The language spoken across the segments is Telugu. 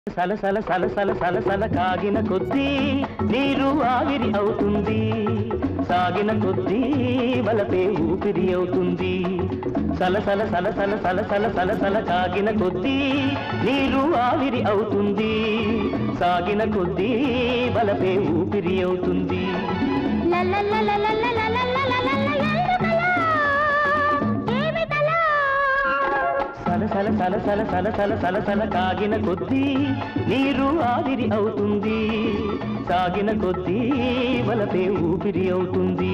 సలసల సలసల సలసల కాగిన కొద్దీ నీరు ఆవిరి అవుతుంది, సాగిన కొద్దీ వలపే ఊపిరి అవుతుంది. సలసల సలసల సలసల సలసల కాగిన కొద్దీ నీరు ఆవిరి అవుతుంది, సాగిన కొద్దీ వలపే ఊపిరి అవుతుంది. సలసల సలసల సలసల సలసల కాగిన కొద్దీ నీరు ఆవిరి అవుతుంది, సాగిన కొద్దీ వలపే ఊపిరి అవుతుంది.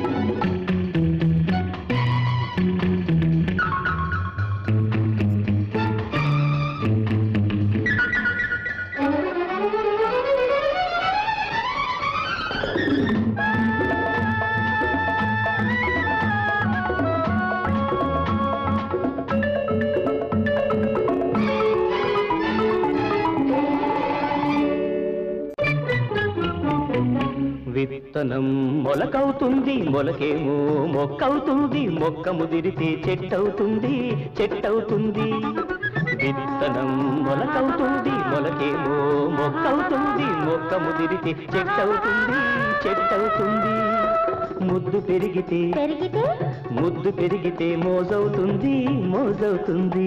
విత్తనం మొలకవుతుంది, మొలకేమో మొక్కవుతుంది, మొక్క ముదిరితే చెట్టవుతుంది, చెట్టవుతుంది. విత్తనం మొలకవుతుంది, మొలకేమో మొక్కవుతుంది, మొక్క ముదిరితే చెట్టవుతుంది, చెట్టవుతుంది. ముద్దు పెరిగితే ముద్దు పెరిగితే మోజవుతుంది, మోజవుతుంది.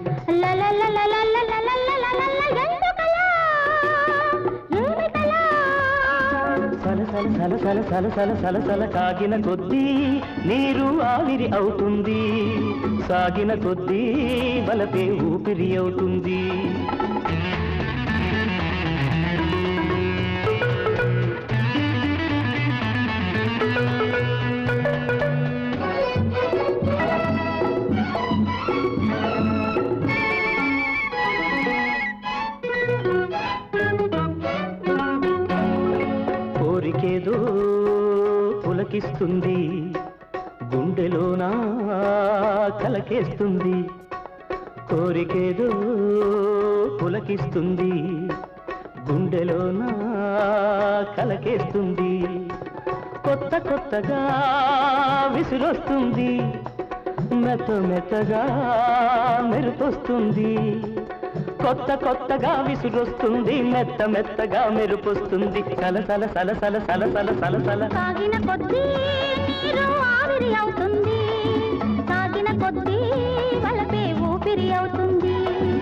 సలసల సలసల సలసల సలసల కాగిన కొద్దీ నీరు ఆవిరి అవుతుంది, సాగిన కొద్దీ వలపే ఊపిరి అవుతుంది. కోరికేదో పులకిస్తుంది, గుండెలోన కలకేస్తుంది. కోరికేదో పులకిస్తుంది, గుండెలోన కలకేస్తుంది. కొత్త కొత్తగా విసురొస్తుంది, మెత్త మెత్తగా మెరుపొస్తుంది. కొత్త కొత్తగా విసురొస్తుంది, మెత్త మెత్తగా మెరుపొస్తుంది. సలసల సలసల సలసల సలసల సాగిన కొద్దీ నీరు ఆవిరి అవుతుంది, సాగిన కొద్దీ వలపే ఊపిరి అవుతుంది.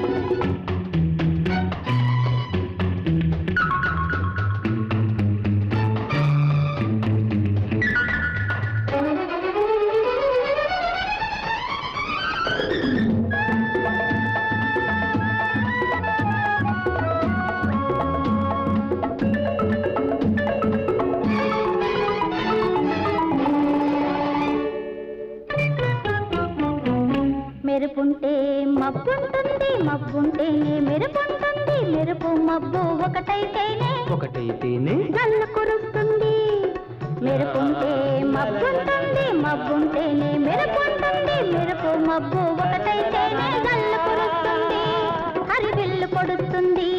మెరుపుంటే మబ్బుంటుంది, మబ్బుంటేనే మెరుపుంటుంది, మెరుపు మబ్బు ఒకటైతేనే జల్లు కురుస్తుంది. మెరుపుంటే మబ్బుంటుంది, మబ్బుంటేనే మెరుపుంటుంది, మెరుపు మబ్బు ఒకటైతేనే జల్లు కురుస్తుంది, హరివిల్లు పొడుస్తుంది.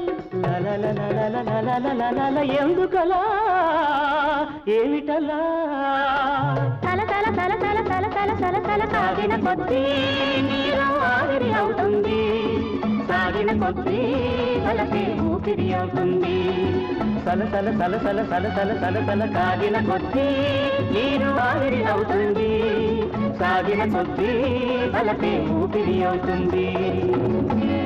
ఎందుకలా ఏమిటలా సలసల సలసల సలసల సలసల కాగిన కొద్దీ నీరు ఆవిరి అవుతుంది, సాగిన కొద్దీ వలపే ఊపిరి అవుతుంది. సలసల సలసల సలసల సలసల కాగిన కొద్దీ నీరు ఆవిరి అవుతుంది, సాగిన కొద్దీ వలపే ఊపిరి అవుతుంది.